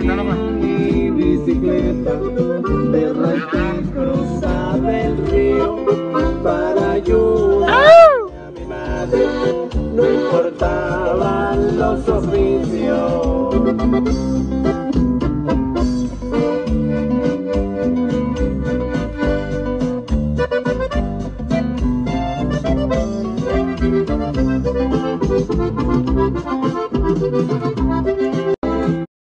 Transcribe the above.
mi bicicleta, de repente cruzaba el río para ayudar a mi madre, no importaban los oficios.